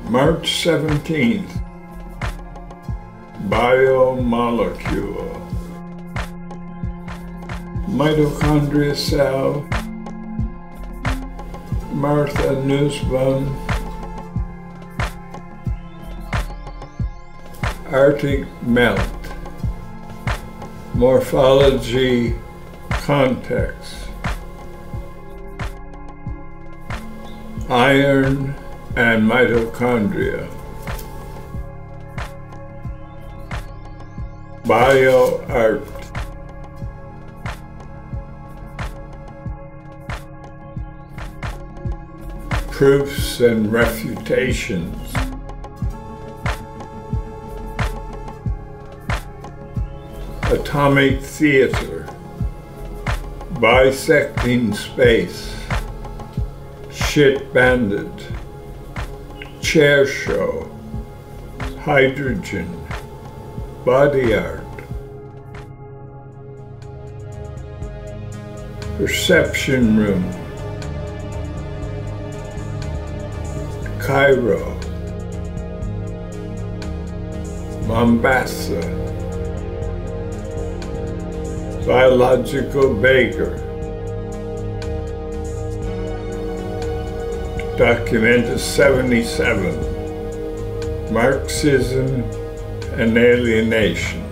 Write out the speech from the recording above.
March 17th, biomolecule, mitochondria cell, Martha Nussbaum, Arctic melt, morphology, context, iron and mitochondria, bioart, proofs and refutations, atomic theater, bisecting space, shit bandit, chair show, hydrogen, body art, perception room, Cairo, Mombasa, biological baker, documented 77, Marxism and alienation.